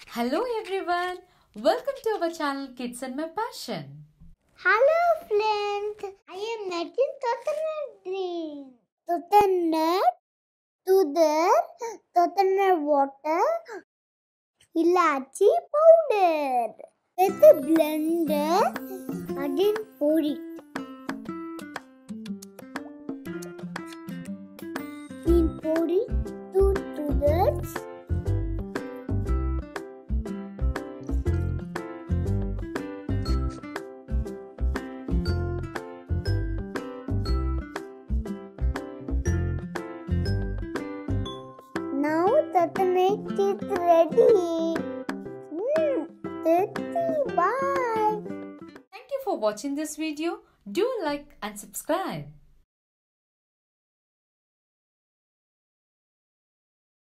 Hello everyone, welcome to our channel Kids and My Passion. Hello friends, I am Nathan Totanadri. Totanut, Totanut water, ilachi powder. With a blender, again pour it. Then pour it to Tothers. Now Totanut is ready. Bye. Thank you for watching this video. Do like and subscribe.